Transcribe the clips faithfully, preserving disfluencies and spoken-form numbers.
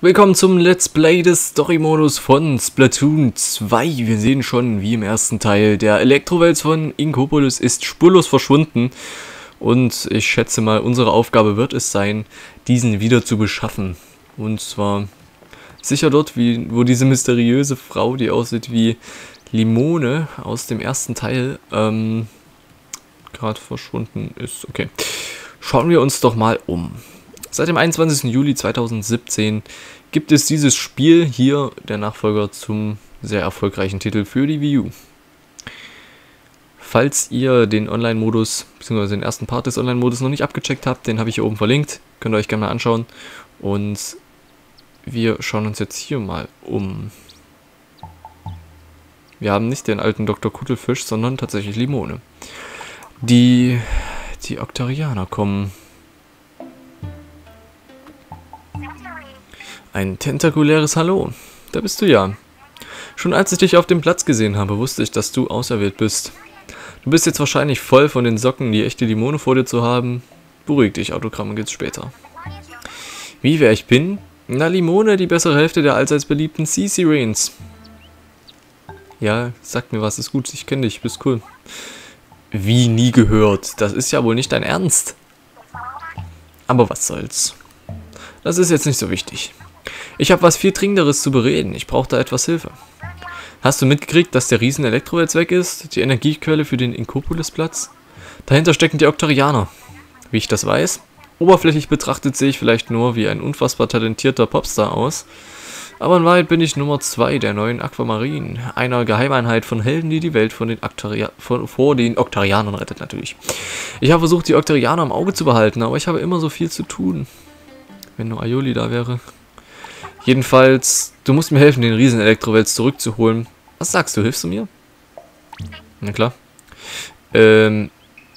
Willkommen zum Let's Play des Story-Modus von Splatoon zwei. Wir sehen schon, wie im ersten Teil, der Elektrowels von Inkopolis ist spurlos verschwunden. Und ich schätze mal, unsere Aufgabe wird es sein, diesen wieder zu beschaffen. Und zwar sicher dort, wie, wo diese mysteriöse Frau, die aussieht wie Limone aus dem ersten Teil, ähm, gerade verschwunden ist. Okay, schauen wir uns doch mal um. Seit dem einundzwanzigsten Juli zweitausendsiebzehn gibt es dieses Spiel hier, der Nachfolger zum sehr erfolgreichen Titel für die Wii U. Falls ihr den Online-Modus, bzw. den ersten Part des Online-Modus noch nicht abgecheckt habt, den habe ich hier oben verlinkt, könnt ihr euch gerne mal anschauen. Und wir schauen uns jetzt hier mal um. Wir haben nicht den alten Doktor Kuttelfisch, sondern tatsächlich Limone. Die, die Octarianer kommen. Ein tentakuläres Hallo. Da bist du ja. Schon als ich dich auf dem Platz gesehen habe, wusste ich, dass du auserwählt bist. Du bist jetzt wahrscheinlich voll von den Socken, die echte Limone vor dir zu haben. Beruhig dich, Autogramme gibt's später. Wie wer ich bin? Na, Limone, die bessere Hälfte der allseits beliebten C C Reigns. Ja, sag mir was, ist gut, ich kenne dich, bist cool. Wie nie gehört? Das ist ja wohl nicht dein Ernst. Aber was soll's. Das ist jetzt nicht so wichtig. Ich habe was viel Dringenderes zu bereden. Ich brauche da etwas Hilfe. Hast du mitgekriegt, dass der riesen Elektrowels weg ist? Die Energiequelle für den Inkopolis-Platz? Dahinter stecken die Octarianer. Wie ich das weiß? Oberflächlich betrachtet sehe ich vielleicht nur wie ein unfassbar talentierter Popstar aus. Aber in Wahrheit bin ich Nummer zwei der neuen Aquamarine. Einer Geheimeinheit von Helden, die die Welt von den Octaria von, vor den Octarianern rettet natürlich. Ich habe versucht, die Octarianer im Auge zu behalten, aber ich habe immer so viel zu tun. Wenn nur Aioli da wäre. Jedenfalls, du musst mir helfen, den riesen Elektrowels zurückzuholen. Was sagst du, hilfst du mir? Na klar. Ähm.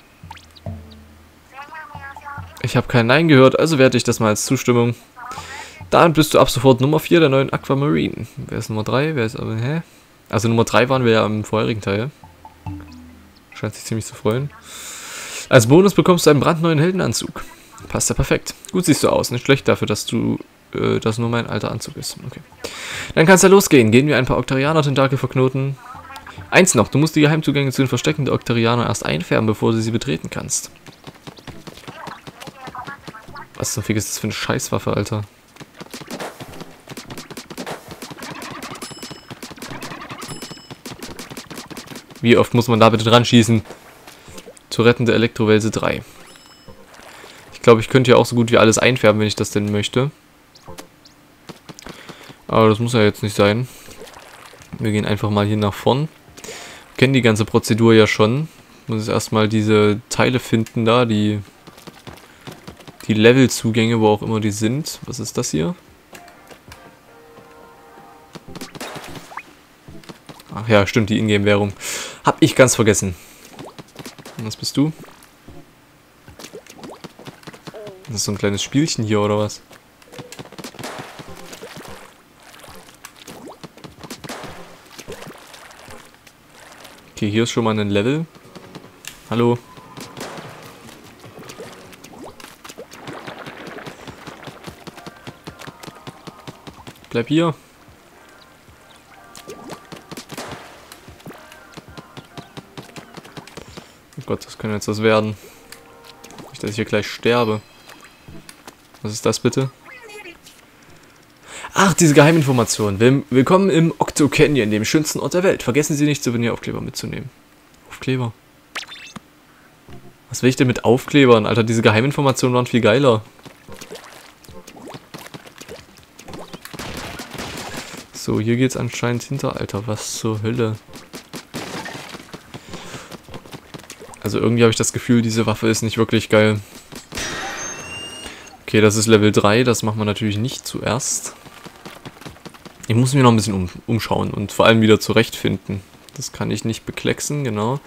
Ich habe kein Nein gehört, also werte ich das mal als Zustimmung. Dann bist du ab sofort Nummer vier der neuen Aquamarine. Wer ist Nummer drei? Wer ist aber, hä? Also Nummer drei waren wir ja im vorherigen Teil. Scheint sich ziemlich zu freuen. Als Bonus bekommst du einen brandneuen Heldenanzug. Passt ja perfekt. Gut siehst du aus, nicht schlecht dafür, dass du äh, das nur mein alter Anzug ist. Okay. Dann kann's ja losgehen. Gehen wir ein paar Octarianer-Tentakel verknoten. Eins noch, du musst die Geheimzugänge zu den Verstecken der Octarianer erst einfärben, bevor du sie betreten kannst. Was zum Fick ist das für eine Scheißwaffe, Alter? Wie oft muss man da bitte dran schießen? Zu rettende Elektrowelse drei. Ich glaube, ich könnte ja auch so gut wie alles einfärben, wenn ich das denn möchte. Aber das muss ja jetzt nicht sein. Wir gehen einfach mal hier nach vorn. Kennen die ganze Prozedur ja schon. Muss jetzt erstmal diese Teile finden da, die, die Levelzugänge, wo auch immer die sind. Was ist das hier? Ach ja, stimmt, die Ingame-Währung. Hab ich ganz vergessen. Und was bist du? Das ist so ein kleines Spielchen hier, oder was? Okay, hier ist schon mal ein Level. Hallo. Bleib hier. Oh Gott, das kann jetzt was werden. Nicht, dass ich hier gleich sterbe. Was ist das bitte? Ach, diese Geheiminformation. Will Willkommen im Octo Canyon, dem schönsten Ort der Welt. Vergessen Sie nicht, Souveniraufkleber mitzunehmen. Aufkleber? Was will ich denn mit Aufklebern? Alter, diese Geheiminformationen waren viel geiler. So, hier geht's anscheinend hinter. Alter, was zur Hölle? Also irgendwie habe ich das Gefühl, diese Waffe ist nicht wirklich geil. Okay, das ist Level drei, das machen wir natürlich nicht zuerst. Ich muss mich noch ein bisschen um, umschauen und vor allem wieder zurechtfinden. Das kann ich nicht beklecksen, genau.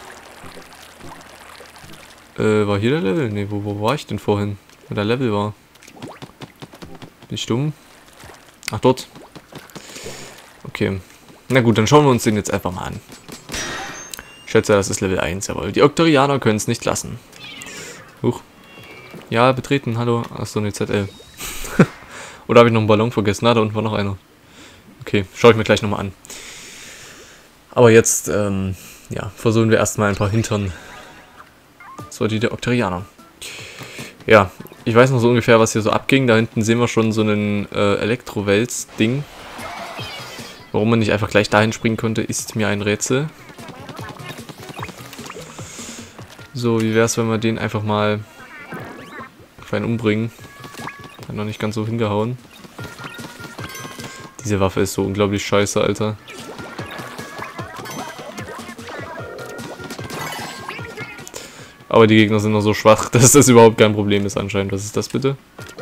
Äh, war hier der Level? Ne, wo, wo war ich denn vorhin? Wo der Level war. Bin ich dumm? Ach, dort. Okay. Na gut, dann schauen wir uns den jetzt einfach mal an. Ich schätze, das ist Level eins, jawohl. Die Octarianer können es nicht lassen. Huch. Ja, betreten, hallo. Achso, ne, Z L. Oder habe ich noch einen Ballon vergessen? Na, da unten war noch einer. Okay, schaue ich mir gleich nochmal an. Aber jetzt, ähm, ja, versuchen wir erstmal ein paar Hintern. So, die der Octerianer. Ja, ich weiß noch so ungefähr, was hier so abging. Da hinten sehen wir schon so einen äh, Elektrowels-Ding. Warum man nicht einfach gleich dahin springen konnte, ist mir ein Rätsel. So, wie wäre es, wenn wir den einfach mal auf einen umbringen? Hat noch nicht ganz so hingehauen. Diese Waffe ist so unglaublich scheiße, Alter. Aber die Gegner sind noch so schwach, dass das überhaupt kein Problem ist anscheinend. Was ist das bitte?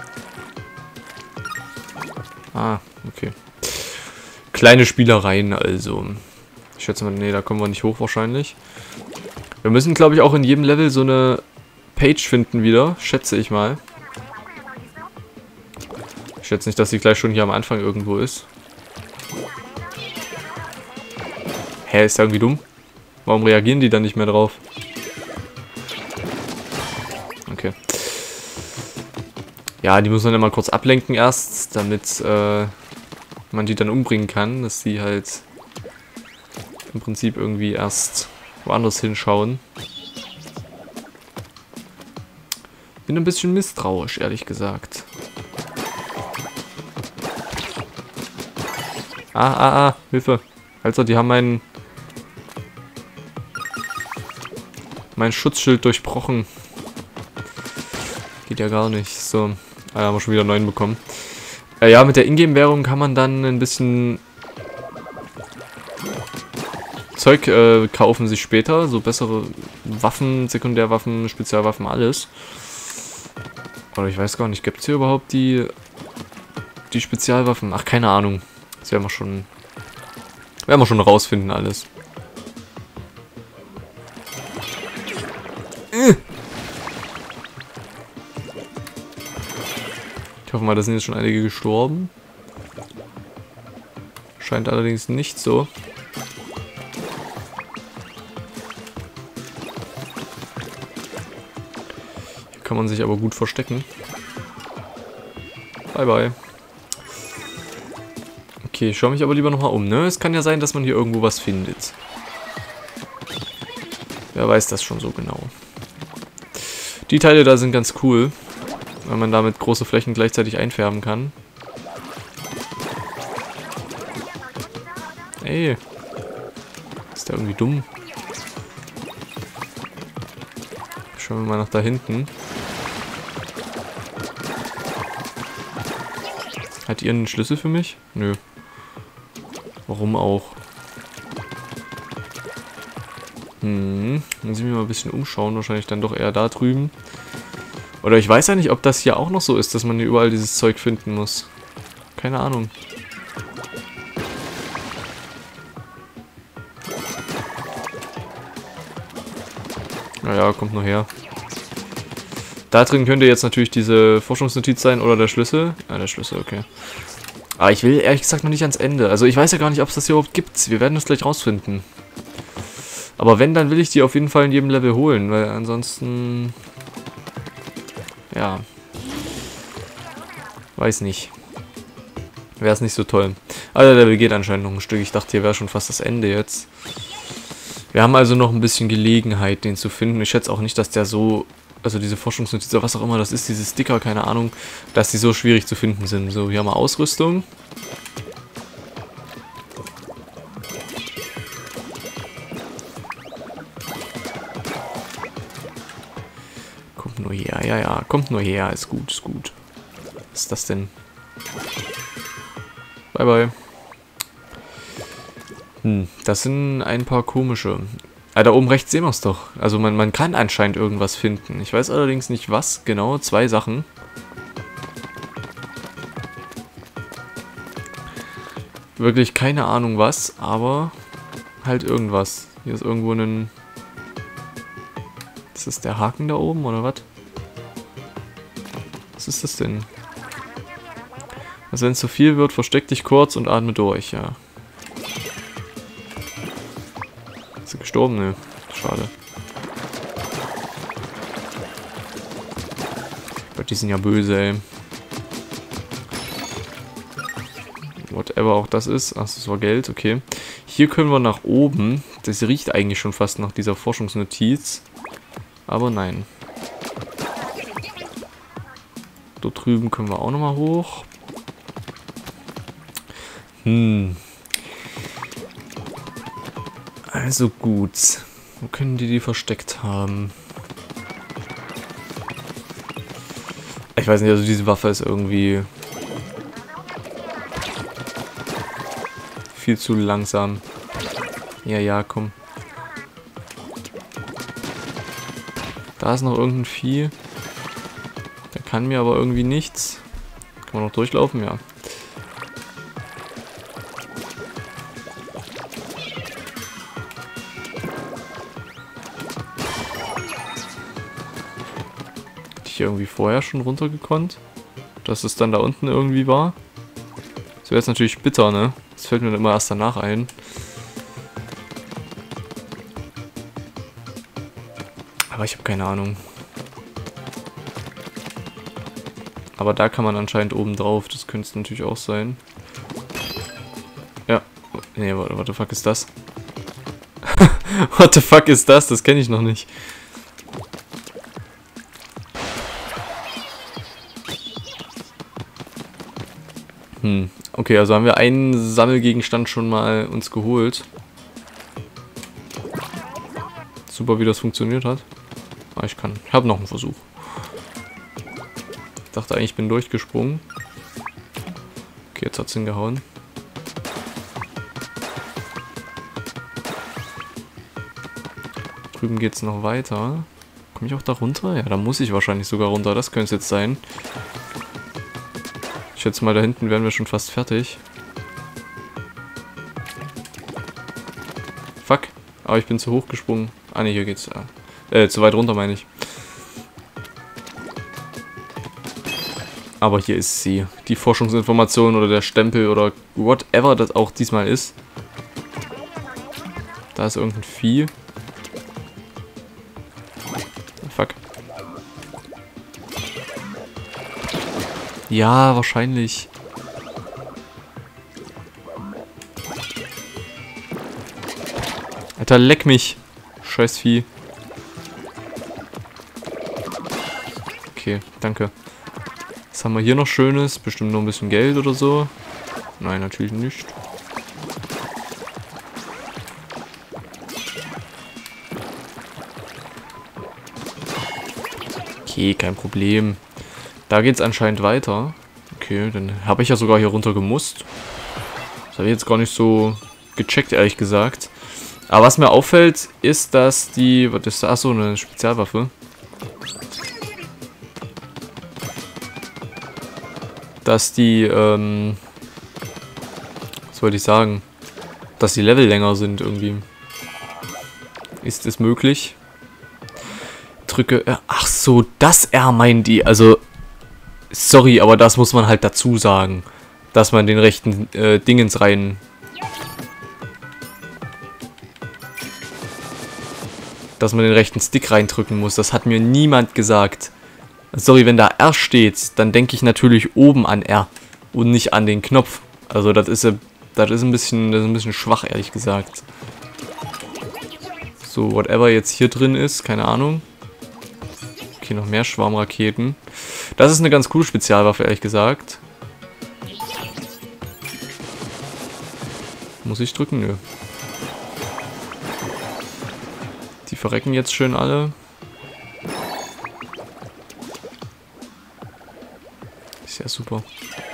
Ah, okay. Kleine Spielereien also. Ich schätze mal, nee, da kommen wir nicht hoch wahrscheinlich. Wir müssen, glaube ich, auch in jedem Level so eine Page finden wieder. Schätze ich mal. Ich schätze nicht, dass sie gleich schon hier am Anfang irgendwo ist. Hä, ist ja irgendwie dumm. Warum reagieren die dann nicht mehr drauf? Okay. Ja, die muss man immer kurz ablenken erst, damit äh, man die dann umbringen kann, dass sie halt im Prinzip irgendwie erst woanders hinschauen. Bin ein bisschen misstrauisch, ehrlich gesagt. Ah, ah, ah, Hilfe. Also, die haben meinen mein Schutzschild durchbrochen. Geht ja gar nicht. So, ah, haben wir schon wieder neun bekommen. Äh, ja, mit der Ingame-Währung kann man dann ein bisschen Zeug äh, kaufen sich später. So bessere Waffen, Sekundärwaffen, Spezialwaffen, alles. Oder ich weiß gar nicht, gibt es hier überhaupt die die Spezialwaffen? Ach, keine Ahnung. Das werden wir schon werden wir schon rausfinden alles. Ich hoffe mal, da sind jetzt schon einige gestorben. Scheint allerdings nicht so. Hier kann man sich aber gut verstecken. Bye bye. Okay, ich schaue mich aber lieber nochmal um, ne? Es kann ja sein, dass man hier irgendwo was findet. Wer weiß das schon so genau. Die Teile da sind ganz cool, weil man damit große Flächen gleichzeitig einfärben kann. Ey. Ist der irgendwie dumm? Schauen wir mal nach da hinten. Hat ihr einen Schlüssel für mich? Nö. Warum auch? Hm, muss ich mich mal ein bisschen umschauen. Wahrscheinlich dann doch eher da drüben. Oder ich weiß ja nicht, ob das hier auch noch so ist, dass man hier überall dieses Zeug finden muss. Keine Ahnung. Naja, kommt nur her. Da drin könnte jetzt natürlich diese Forschungsnotiz sein oder der Schlüssel. Ja, der Schlüssel, okay. Aber ich will ehrlich gesagt noch nicht ans Ende. Also ich weiß ja gar nicht, ob es das hier überhaupt gibt. Wir werden das gleich rausfinden. Aber wenn, dann will ich die auf jeden Fall in jedem Level holen, weil ansonsten... Ja. Weiß nicht. Wäre es nicht so toll. Aber der Level geht anscheinend noch ein Stück. Ich dachte, hier wäre schon fast das Ende jetzt. Wir haben also noch ein bisschen Gelegenheit, den zu finden. Ich schätze auch nicht, dass der so... Also diese Forschungsnotiz, was auch immer das ist, diese Sticker, keine Ahnung, dass die so schwierig zu finden sind. So, hier haben wir Ausrüstung. Kommt nur her, ja, ja, kommt nur her, ist gut, ist gut. Was ist das denn? Bye, bye. Hm, das sind ein paar komische... Ah, da oben rechts sehen wir es doch. Also man, man kann anscheinend irgendwas finden. Ich weiß allerdings nicht was. Genau, zwei Sachen. Wirklich keine Ahnung was, aber halt irgendwas. Hier ist irgendwo ein... Ist das der Haken da oben oder was? Was ist das denn? Also wenn es zu viel wird, versteck dich kurz und atme durch, ja. Ist er gestorben? Nö. Schade. Gott, die sind ja böse, ey. Whatever auch das ist. Ach, das war Geld, okay. Hier können wir nach oben. Das riecht eigentlich schon fast nach dieser Forschungsnotiz. Aber nein. Dort drüben können wir auch nochmal hoch. Hm. Also gut. Wo können die die versteckt haben? Ich weiß nicht, also diese Waffe ist irgendwie viel zu langsam. Ja, ja, komm. Da ist noch irgendein Vieh. Der kann mir aber irgendwie nichts. Kann man noch durchlaufen? Ja. Hätte ich hier irgendwie vorher schon runtergekonnt? Dass es dann da unten irgendwie war? Das wäre jetzt natürlich bitter, ne? Das fällt mir dann immer erst danach ein. Aber ich habe keine Ahnung. Aber da kann man anscheinend oben drauf. Das könnte es natürlich auch sein. Ja. Nee, what, what the fuck ist das? What the fuck ist das? Das kenne ich noch nicht. Hm. Okay, also haben wir einen Sammelgegenstand schon mal uns geholt. Super, wie das funktioniert hat. Ah, ich kann. Ich habe noch einen Versuch. Ich dachte eigentlich, ich bin durchgesprungen. Okay, jetzt hat es hingehauen. Drüben geht es noch weiter. Komme ich auch da runter? Ja, da muss ich wahrscheinlich sogar runter. Das könnte es jetzt sein. Ich schätze mal, da hinten wären wir schon fast fertig. Fuck. Aber ich bin zu hoch gesprungen. Ah ne, hier geht's. Äh, zu weit runter meine ich. Aber hier ist sie. Die Forschungsinformation oder der Stempel oder whatever das auch diesmal ist. Da ist irgendein Vieh. Fuck. Ja, wahrscheinlich. Alter, leck mich. Scheiß Vieh. Okay, danke. Was haben wir hier noch Schönes? Bestimmt nur ein bisschen Geld oder so. Nein, natürlich nicht. Okay, kein Problem. Da geht es anscheinend weiter. Okay, dann habe ich ja sogar hier runter gemusst. Das habe ich jetzt gar nicht so gecheckt, ehrlich gesagt. Aber was mir auffällt, ist, dass die... Was ist das? Achso, eine Spezialwaffe. Dass die, ähm... was wollte ich sagen? Dass die Level länger sind irgendwie. Ist es möglich? Drücke... Äh, ach so, das R meinen die. Also... Sorry, aber das muss man halt dazu sagen. Dass man den rechten äh, Dingens rein... Dass man den rechten Stick reindrücken muss. Das hat mir niemand gesagt. Sorry, wenn da R steht, dann denke ich natürlich oben an R und nicht an den Knopf. Also das ist, das ist ein bisschen, das ist ein bisschen schwach, ehrlich gesagt. So, whatever jetzt hier drin ist, keine Ahnung. Okay, noch mehr Schwarmraketen. Das ist eine ganz coole Spezialwaffe, ehrlich gesagt. Muss ich drücken? Nö. Die verrecken jetzt schön alle. Ist ja super.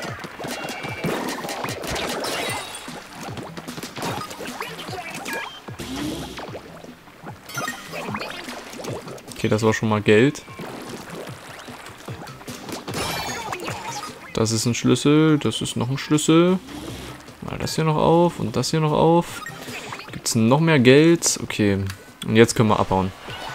Okay, das war schon mal Geld. Das ist ein Schlüssel, das ist noch ein Schlüssel. Mal das hier noch auf und das hier noch auf. Gibt es noch mehr Geld? Okay. Und jetzt können wir abhauen.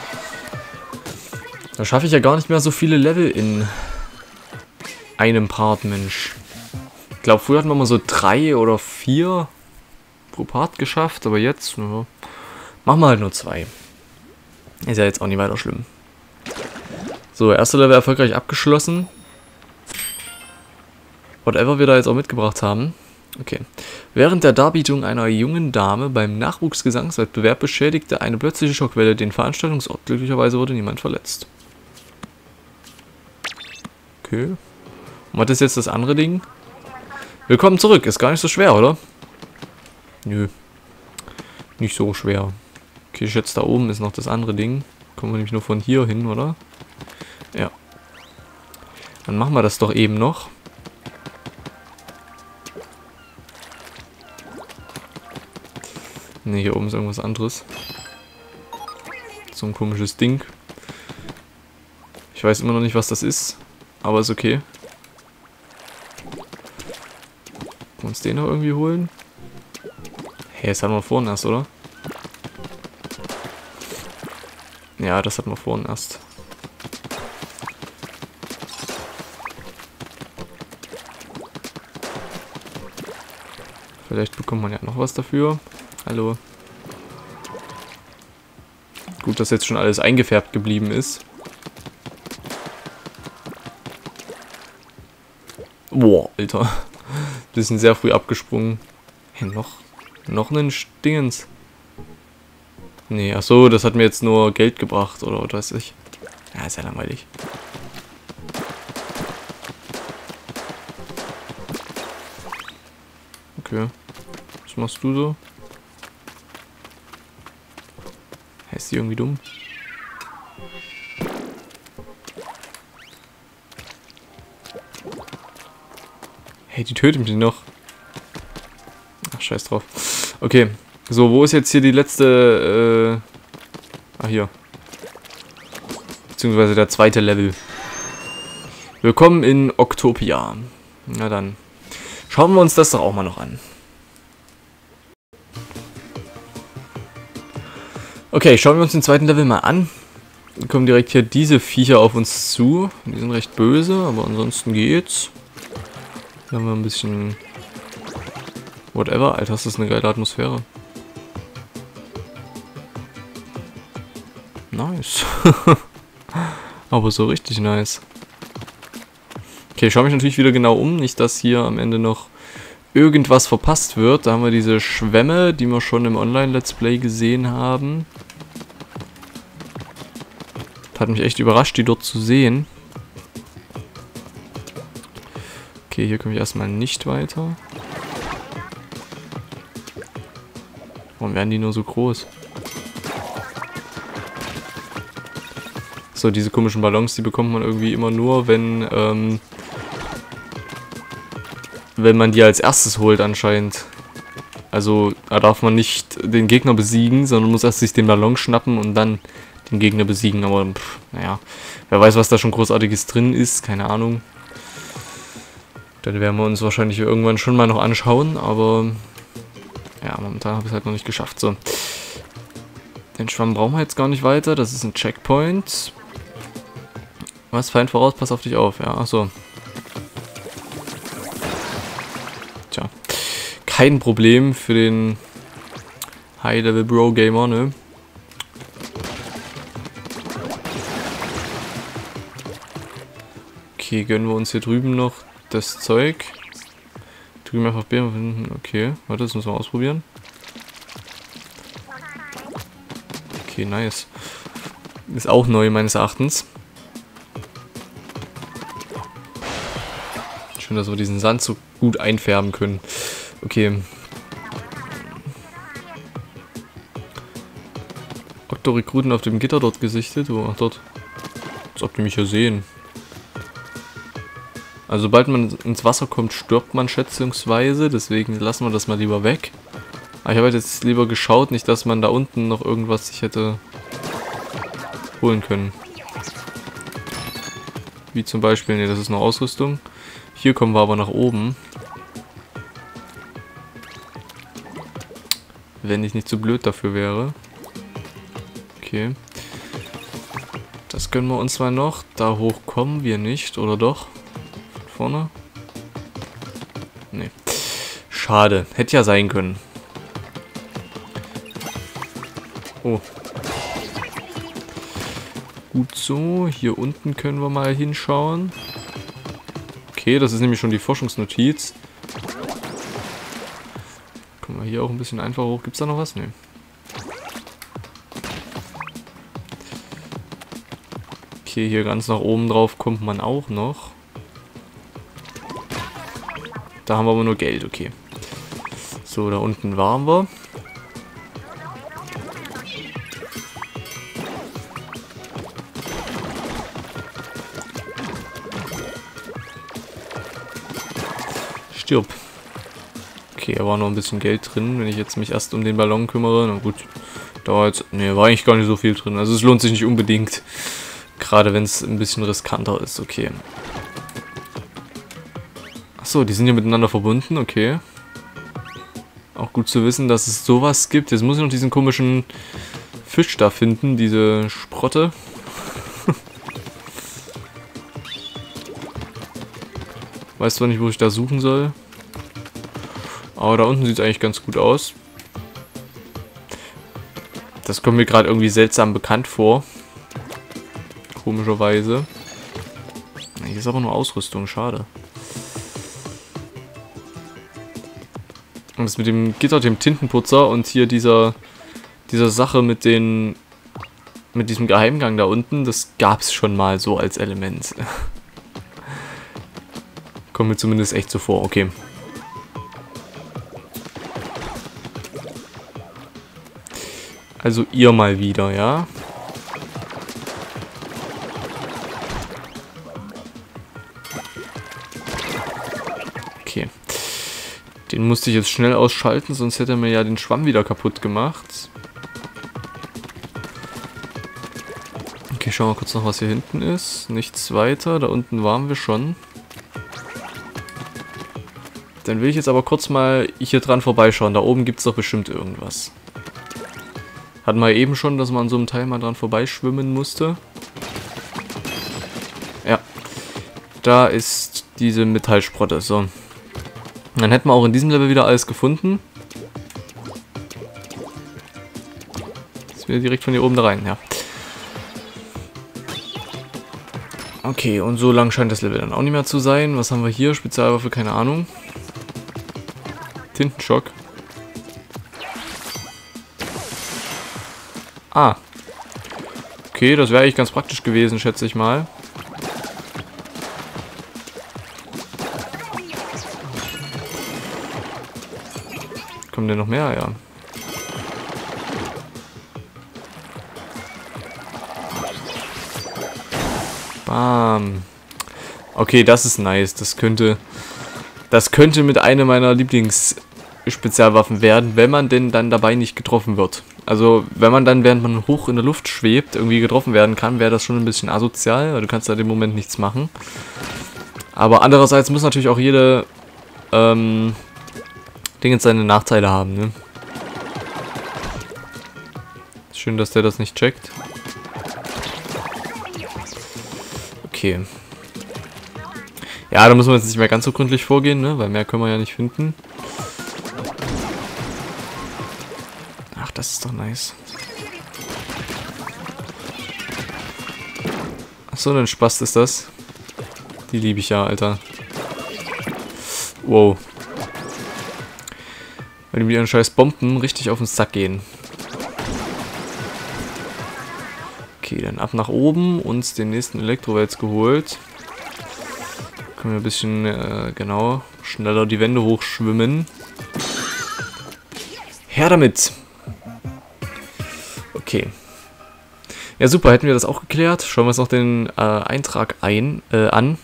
Da schaffe ich ja gar nicht mehr so viele Level in einem Part, Mensch. Ich glaube, früher hatten wir mal so drei oder vier pro Part geschafft, aber jetzt ja, machen wir halt nur zwei. Ist ja jetzt auch nicht weiter schlimm. So, erste Level erfolgreich abgeschlossen. Whatever wir da jetzt auch mitgebracht haben. Okay. Während der Darbietung einer jungen Dame beim Nachwuchsgesangswettbewerb beschädigte eine plötzliche Schockwelle den Veranstaltungsort. Glücklicherweise wurde niemand verletzt. Okay. Und was ist jetzt das andere Ding? Willkommen zurück. Ist gar nicht so schwer, oder? Nö. Nicht so schwer. Okay, ich schätze, da oben ist noch das andere Ding. Kommen wir nämlich nur von hier hin, oder? Ja. Dann machen wir das doch eben noch. Ne, hier oben ist irgendwas anderes. So ein komisches Ding. Ich weiß immer noch nicht, was das ist. Aber ist okay. Können wir uns den noch irgendwie holen? Hey, das hatten wir vorhin erst, oder? Ja, das hatten wir vorhin erst. Vielleicht bekommt man ja noch was dafür. Hallo. Gut, dass jetzt schon alles eingefärbt geblieben ist. Boah, Alter. Bisschen sehr früh abgesprungen. Hey, noch, noch einen Dingens. Nee, ach so, das hat mir jetzt nur Geld gebracht, oder was weiß ich. Ja, ist ja langweilig. Okay. Was machst du so? Hä, ist die irgendwie dumm? Hey, die tötet mich noch. Ach, scheiß drauf. Okay. So, wo ist jetzt hier die letzte, äh... Ah, hier. Beziehungsweise der zweite Level. Willkommen in Octopia. Na dann. Schauen wir uns das doch auch mal noch an. Okay, schauen wir uns den zweiten Level mal an. Dann kommen direkt hier diese Viecher auf uns zu. Die sind recht böse, aber ansonsten geht's. Hier haben wir ein bisschen... Whatever. Alter, das ist eine geile Atmosphäre. Nice. Aber so richtig nice. Okay, ich schaue mich natürlich wieder genau um. Nicht, dass hier am Ende noch irgendwas verpasst wird. Da haben wir diese Schwämme, die wir schon im Online-Let's Play gesehen haben. Das hat mich echt überrascht, die dort zu sehen. Okay, hier komme ich erstmal nicht weiter. Warum werden die nur so groß? So, diese komischen Ballons, die bekommt man irgendwie immer nur, wenn, ähm, wenn man die als erstes holt anscheinend. Also, da darf man nicht den Gegner besiegen, sondern muss erst sich den Ballon schnappen und dann den Gegner besiegen. Aber, pff, naja, wer weiß, was da schon Großartiges drin ist, keine Ahnung. Dann werden wir uns wahrscheinlich irgendwann schon mal noch anschauen, aber ja, momentan habe ich es halt noch nicht geschafft. So, den Schwamm brauchen wir jetzt gar nicht weiter, das ist ein Checkpoint. Was? Feind voraus, pass auf dich auf. Ja, achso. Tja. Kein Problem für den High-Level-Bro-Gamer, ne? Okay, gönnen wir uns hier drüben noch das Zeug. Drüben einfach Beeren finden. Okay, warte, das müssen wir ausprobieren. Okay, nice. Ist auch neu meines Erachtens. Schön, dass wir diesen Sand so gut einfärben können. Okay. Octo-Rekruten auf dem Gitter dort gesichtet. Oh, ach, dort. Als ob die mich hier sehen. Also sobald man ins Wasser kommt, stirbt man schätzungsweise. Deswegen lassen wir das mal lieber weg. Aber ich habe halt jetzt lieber geschaut, nicht, dass man da unten noch irgendwas sich hätte holen können. Wie zum Beispiel, ne, das ist noch Ausrüstung. Hier kommen wir aber nach oben. Wenn ich nicht zu blöd dafür wäre. Okay. Das gönnen wir uns mal noch. Da hoch kommen wir nicht, oder doch? Von vorne? Nee. Schade. Hätte ja sein können. Oh. Gut so. Hier unten können wir mal hinschauen. Okay, das ist nämlich schon die Forschungsnotiz. Kommen wir hier auch ein bisschen einfacher hoch. Gibt es da noch was? Nee. Okay, hier ganz nach oben drauf kommt man auch noch. Da haben wir aber nur Geld, okay. So, da unten waren wir. Stirb. Okay, da war noch ein bisschen Geld drin, wenn ich jetzt mich erst um den Ballon kümmere. Na gut, da war jetzt... Ne, war eigentlich gar nicht so viel drin. Also es lohnt sich nicht unbedingt. Gerade wenn es ein bisschen riskanter ist, okay. Achso, die sind ja miteinander verbunden, okay. Auch gut zu wissen, dass es sowas gibt. Jetzt muss ich noch diesen komischen Fisch da finden, diese Sprotte. Weiß zwar nicht, wo ich da suchen soll. Aber da unten sieht es eigentlich ganz gut aus. Das kommt mir gerade irgendwie seltsam bekannt vor. Komischerweise. Hier ist aber nur Ausrüstung, schade. Und das mit dem Gitter, dem Tintenputzer und hier dieser, dieser Sache mit den, mit diesem Geheimgang da unten, das gab es schon mal so als Element. Kommt mir zumindest echt so vor, okay. Also ihr mal wieder, ja? Okay. Den musste ich jetzt schnell ausschalten, sonst hätte er mir ja den Schwamm wieder kaputt gemacht. Okay, schauen wir kurz noch, was hier hinten ist. Nichts weiter, da unten waren wir schon. Dann will ich jetzt aber kurz mal hier dran vorbeischauen. Da oben gibt es doch bestimmt irgendwas. Hatten wir eben schon, dass man an so einem Teil mal dran vorbeischwimmen musste. Ja. Da ist diese Metallsprotte. So. Dann hätten wir auch in diesem Level wieder alles gefunden. Jetzt wieder direkt von hier oben da rein, ja. Okay, und so lang scheint das Level dann auch nicht mehr zu sein. Was haben wir hier? Spezialwaffe, keine Ahnung. Tintenschock. Ah. Okay, das wäre eigentlich ganz praktisch gewesen, schätze ich mal. Kommen denn noch mehr? Ja. Bam. Okay, das ist nice. Das könnte... Das könnte mit einer meiner Lieblings-Spezialwaffen werden, wenn man denn dann dabei nicht getroffen wird. Also, wenn man dann, während man hoch in der Luft schwebt, irgendwie getroffen werden kann, wäre das schon ein bisschen asozial, weil du kannst da im Moment nichts machen. Aber andererseits muss natürlich auch jede ähm, Dinge seine Nachteile haben, ne? Schön, dass der das nicht checkt. Okay. Ja, da müssen wir jetzt nicht mehr ganz so gründlich vorgehen, ne? Weil mehr können wir ja nicht finden. Ach, das ist doch nice. Achso, ein Spast ist das. Die liebe ich ja, Alter. Wow. Weil die mit ihren scheiß Bomben richtig auf den Sack gehen. Okay, dann ab nach oben, uns den nächsten Elektrowels geholt. Können wir ein bisschen, äh, genau, schneller die Wände hochschwimmen. Her damit! Okay. Ja, super, hätten wir das auch geklärt. Schauen wir uns noch den äh, Eintrag ein, äh, an.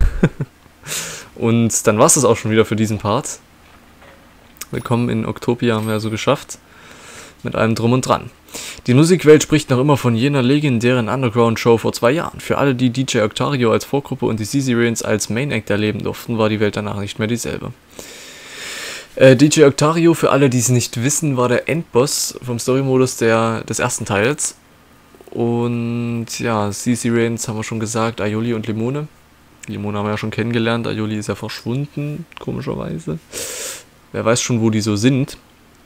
Und dann war es das auch schon wieder für diesen Part. Willkommen in Octopia haben wir also geschafft. Mit allem Drum und Dran. Die Musikwelt spricht noch immer von jener legendären Underground-Show vor zwei Jahren. Für alle, die D J Octario als Vorgruppe und die C Z Reigns als Main Act erleben durften, war die Welt danach nicht mehr dieselbe. Äh, D J Octario, für alle, die es nicht wissen, war der Endboss vom Story-Modus der, des ersten Teils. Und ja, C Z Reigns haben wir schon gesagt, Aioli und Limone. Limone haben wir ja schon kennengelernt, Aioli ist ja verschwunden, komischerweise. Wer weiß schon, wo die so sind.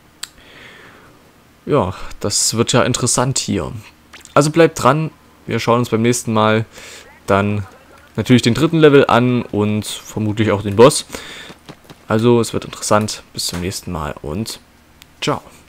Ja, das wird ja interessant hier. Also bleibt dran, wir schauen uns beim nächsten Mal dann natürlich den dritten Level an und vermutlich auch den Boss. Also es wird interessant, bis zum nächsten Mal und Ciao.